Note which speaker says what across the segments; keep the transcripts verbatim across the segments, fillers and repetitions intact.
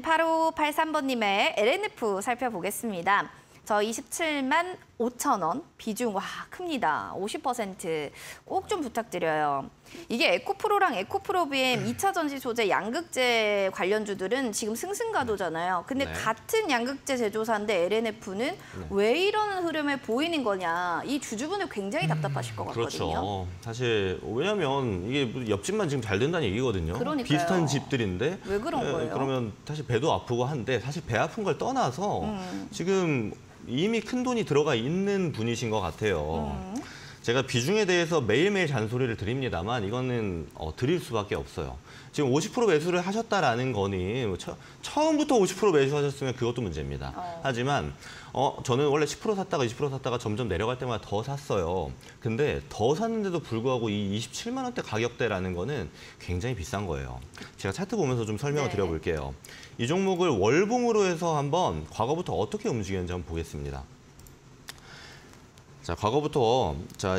Speaker 1: 팔오팔삼 번님의 엘엔에프 살펴보겠습니다. 저 이십칠만 오천 원, 비중 와 큽니다. 오십 퍼센트 꼭 좀 부탁드려요. 이게 에코프로랑 에코프로 비엠 이 차 전지 소재 양극재 관련주들은 지금 승승가도잖아요. 근데
Speaker 2: 네.
Speaker 1: 같은 양극재 제조사인데 엘엔에프는 네. 왜 이런 흐름을 보이는 거냐. 이 주주분들 굉장히 답답하실 것 같거든요.
Speaker 2: 그렇죠. 사실 왜냐하면 이게 옆집만 지금 잘 된다는 얘기거든요.
Speaker 1: 그러니까요.
Speaker 2: 비슷한 집들인데
Speaker 1: 왜 그런
Speaker 2: 에,
Speaker 1: 거예요?
Speaker 2: 그러면 사실 배도 아프고 한데 사실 배 아픈 걸 떠나서 음. 지금 이미 큰 돈이 들어가 있는 분이신 것 같아요. 음. 제가 비중에 대해서 매일매일 잔소리를 드립니다만 이거는 어, 드릴 수밖에 없어요. 지금 오십 퍼센트 매수를 하셨다라는 거니 뭐 처, 처음부터 오십 퍼센트 매수하셨으면 그것도 문제입니다. 어. 하지만 어, 저는 원래 십 퍼센트 샀다가 이십 퍼센트 샀다가 점점 내려갈 때마다 더 샀어요. 근데 더 샀는데도 불구하고 이 이십칠만 원대 가격대라는 거는 굉장히 비싼 거예요. 제가 차트 보면서 좀 설명을 네. 드려볼게요. 이 종목을 월봉으로 해서 한번 과거부터 어떻게 움직였는지 한번 보겠습니다. 자, 과거부터 자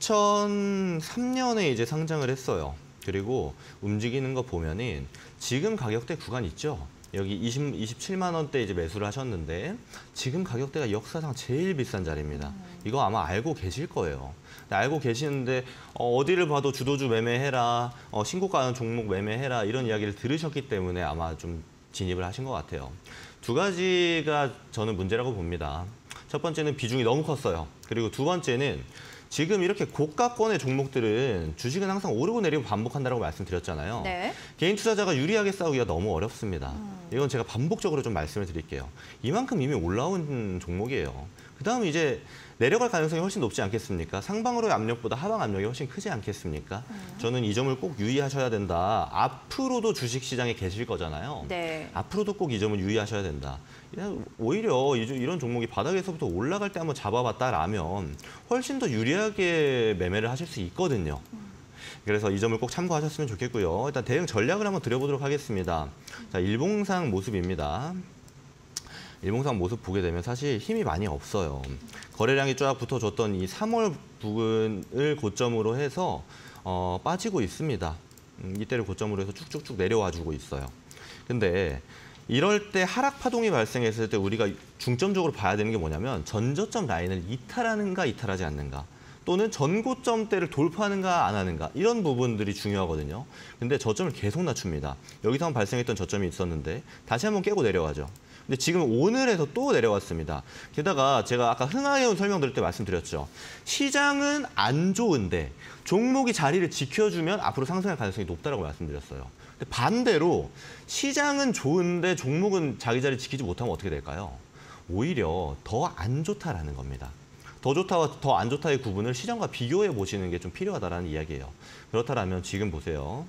Speaker 2: 이천삼 년에 이제 상장을 했어요. 그리고 움직이는 거 보면은 지금 가격대 구간 있죠. 여기 이십, 이십칠만 원대 이제 매수를 하셨는데 지금 가격대가 역사상 제일 비싼 자리입니다. 음. 이거 아마 알고 계실 거예요. 알고 계시는데 어, 어디를 봐도 주도주 매매해라, 어, 신고가는 종목 매매해라 이런 이야기를 들으셨기 때문에 아마 좀 진입을 하신 것 같아요. 두 가지가 저는 문제라고 봅니다. 첫 번째는 비중이 너무 컸어요. 그리고 두 번째는 지금 이렇게 고가권의 종목들은 주식은 항상 오르고 내리고 반복한다고 말씀드렸잖아요. 네. 개인 투자자가 유리하게 싸우기가 너무 어렵습니다. 음. 이건 제가 반복적으로 좀 말씀을 드릴게요. 이만큼 이미 올라온 종목이에요. 그다음 이제 내려갈 가능성이 훨씬 높지 않겠습니까? 상방으로의 압력보다 하방 압력이 훨씬 크지 않겠습니까? 음. 저는 이 점을 꼭 유의하셔야 된다. 앞으로도 주식시장에 계실 거잖아요. 네. 앞으로도 꼭 이 점을 유의하셔야 된다. 오히려 이런 종목이 바닥에서부터 올라갈 때 한번 잡아봤다라면 훨씬 더 유리하게 매매를 하실 수 있거든요. 그래서 이 점을 꼭 참고하셨으면 좋겠고요. 일단 대응 전략을 한번 드려보도록 하겠습니다. 자, 일봉상 모습입니다. 일봉상 모습 보게 되면 사실 힘이 많이 없어요. 거래량이 쫙 붙어줬던 이 삼월 부근을 고점으로 해서 어, 빠지고 있습니다. 음, 이때를 고점으로 해서 쭉쭉쭉 내려와주고 있어요. 근데 이럴 때 하락 파동이 발생했을 때 우리가 중점적으로 봐야 되는 게 뭐냐면 전저점 라인을 이탈하는가 이탈하지 않는가 또는 전고점대를 돌파하는가 안 하는가 이런 부분들이 중요하거든요. 근데 저점을 계속 낮춥니다. 여기서 한 발생했던 저점이 있었는데 다시 한번 깨고 내려가죠. 근데 지금 오늘에서 또 내려왔습니다. 게다가 제가 아까 흥하해온 설명 드릴 때 말씀드렸죠. 시장은 안 좋은데 종목이 자리를 지켜주면 앞으로 상승할 가능성이 높다라고 말씀드렸어요. 근데 반대로 시장은 좋은데 종목은 자기 자리 지키지 못하면 어떻게 될까요? 오히려 더 안 좋다라는 겁니다. 더 좋다와 더 안 좋다의 구분을 시장과 비교해 보시는 게 좀 필요하다라는 이야기예요. 그렇다면 지금 보세요.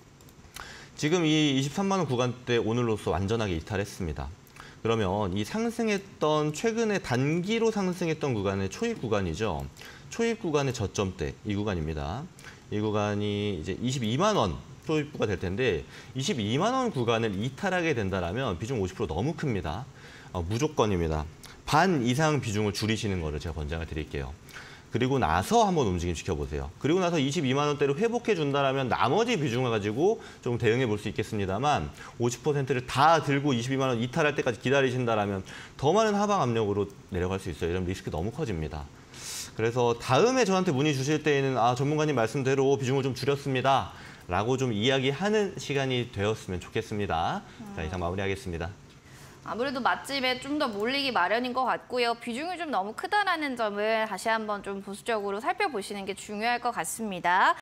Speaker 2: 지금 이 이십삼만 원 구간대 오늘로써 완전하게 이탈했습니다. 그러면 이 상승했던 최근에 단기로 상승했던 구간의 초입 구간이죠. 초입 구간의 저점대 이 구간입니다. 이 구간이 이제 이십이만 원 초입부가 될 텐데 이십이만 원 구간을 이탈하게 된다라면 비중 오십 퍼센트 너무 큽니다. 어, 무조건입니다. 반 이상 비중을 줄이시는 거를 제가 권장을 드릴게요. 그리고 나서 한번 움직임 지켜보세요. 그리고 나서 이십이만 원대로 회복해 준다라면 나머지 비중을 가지고 좀 대응해 볼 수 있겠습니다만 오십 퍼센트를 다 들고 이십이만 원 이탈할 때까지 기다리신다라면 더 많은 하방 압력으로 내려갈 수 있어요. 이런 리스크 너무 커집니다. 그래서 다음에 저한테 문의 주실 때에는 아 전문가님 말씀대로 비중을 좀 줄였습니다. 라고 좀 이야기하는 시간이 되었으면 좋겠습니다. 음. 자, 이상 마무리하겠습니다.
Speaker 1: 아무래도 맛집에 좀 더 몰리기 마련인 것 같고요. 비중이 좀 너무 크다라는 점을 다시 한번 좀 보수적으로 살펴보시는 게 중요할 것 같습니다.